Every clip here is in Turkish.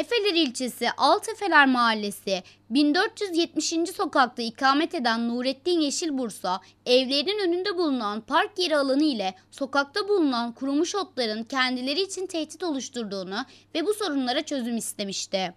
Efeler ilçesi Altefeler Mahallesi 1470. sokakta ikamet eden Nurettin Yeşilbursa, evlerinin önünde bulunan park yeri alanı ile sokakta bulunan kurumuş otların kendileri için tehdit oluşturduğunu ve bu sorunlara çözüm istemişti.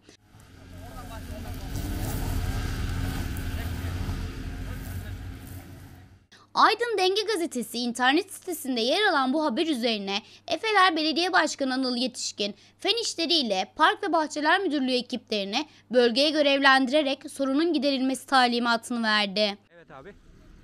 Aydın Denge Gazetesi internet sitesinde yer alan bu haber üzerine Efeler Belediye Başkanı Anıl Yetişkin, Fen İşleri ile Park ve Bahçeler Müdürlüğü ekiplerini bölgeye görevlendirerek sorunun giderilmesi talimatını verdi. Evet abi.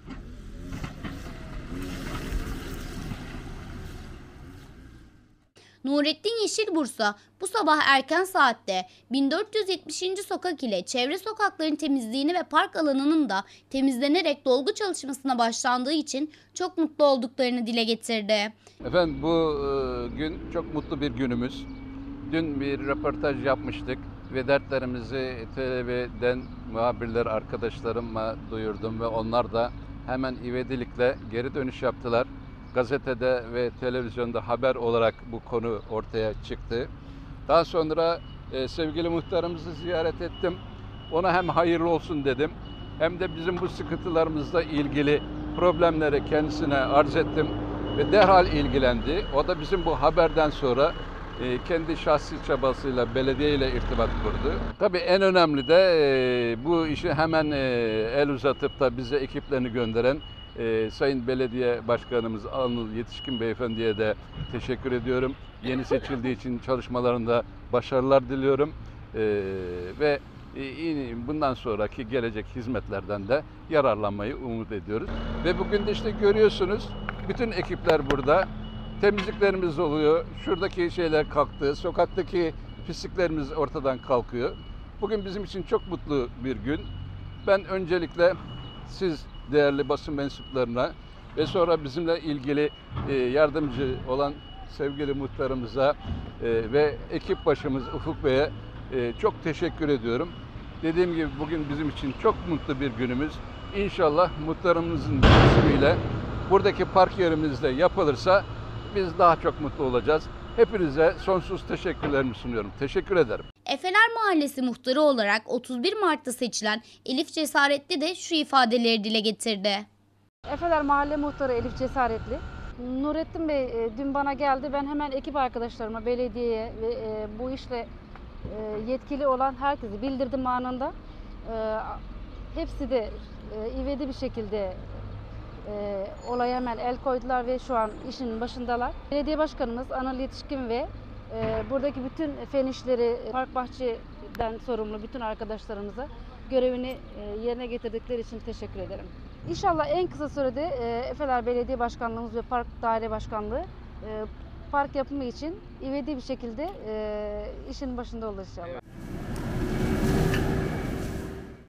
Nurettin Yeşilbursa bu sabah erken saatte 1470. sokak ile çevre sokakların temizliğini ve park alanının da temizlenerek dolgu çalışmasına başlandığı için çok mutlu olduklarını dile getirdi. Efendim bu gün çok mutlu bir günümüz. Dün bir röportaj yapmıştık ve dertlerimizi TV'den muhabirler arkadaşlarıma duyurdum ve onlar da hemen ivedilikle geri dönüş yaptılar. Gazetede ve televizyonda haber olarak bu konu ortaya çıktı. Daha sonra sevgili muhtarımızı ziyaret ettim. Ona hem hayırlı olsun dedim hem de bizim bu sıkıntılarımızla ilgili problemleri kendisine arz ettim ve derhal ilgilendi. O da bizim bu haberden sonra kendi şahsi çabasıyla belediye ile irtibat kurdu. Tabii en önemli de bu işi hemen el uzatıp da bize ekiplerini gönderen Sayın Belediye Başkanımız Anıl Yetişkin Beyefendi'ye de teşekkür ediyorum. Yeni seçildiği için çalışmalarında başarılar diliyorum. Ve bundan sonraki gelecek hizmetlerden de yararlanmayı umut ediyoruz. Ve bugün de işte görüyorsunuz bütün ekipler burada. Temizliklerimiz oluyor. Şuradaki şeyler kalktı. Sokaktaki pisliklerimiz ortadan kalkıyor. Bugün bizim için çok mutlu bir gün. Ben öncelikle siz değerli basın mensuplarına ve sonra bizimle ilgili yardımcı olan sevgili muhtarımıza ve ekip başımız Ufuk Bey'e çok teşekkür ediyorum. Dediğim gibi bugün bizim için çok mutlu bir günümüz. İnşallah muhtarımızın ismiyle buradaki park yerimizde yapılırsa biz daha çok mutlu olacağız. Hepinize sonsuz teşekkürlerimi sunuyorum. Teşekkür ederim. Efeler Mahallesi muhtarı olarak 31 Mart'ta seçilen Elif Cesaretli de şu ifadeleri dile getirdi. Efeler Mahalle Muhtarı Elif Cesaretli. Nurettin Bey dün bana geldi. Ben hemen ekip arkadaşlarıma, belediyeye ve bu işle yetkili olan herkesi bildirdim anında. Hepsi de ivedi bir şekilde olaya hemen el koydular ve şu an işin başındalar. Belediye Başkanımız Anıl Yetişkin ve buradaki bütün fen işleri, park bahçeden sorumlu bütün arkadaşlarımıza görevini yerine getirdikleri için teşekkür ederim. İnşallah en kısa sürede Efeler Belediye Başkanlığımız ve Park Daire Başkanlığı park yapımı için ivedi bir şekilde işin başında olur inşallah.